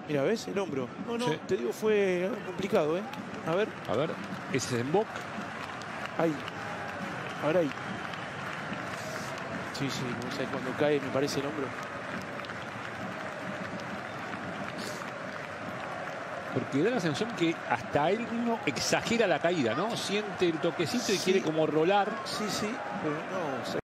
Mira, ¿ves? El hombro. No, no, Sí. te digo, fue complicado, ¿eh? A ver, A ver, ese es en Boc. ahí. Ahora ahí. Sí, sí, o sea, cuando cae me parece el hombro. Porque da la sensación que hasta él mismo exagera la caída, ¿no? Siente el toquecito y Sí. quiere como rolar. Sí, sí, pero no, o sea,